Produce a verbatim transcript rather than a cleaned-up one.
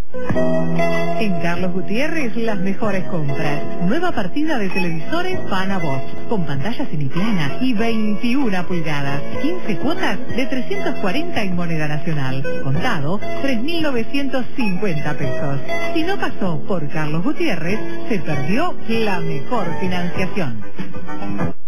En Carlos Gutiérrez, las mejores compras. Nueva partida de televisores Panavox, con pantalla semiplana y veintiuna pulgadas. quince cuotas de trescientos cuarenta en moneda nacional. Contado, tres mil novecientos cincuenta pesos. Si no pasó por Carlos Gutiérrez, se perdió la mejor financiación.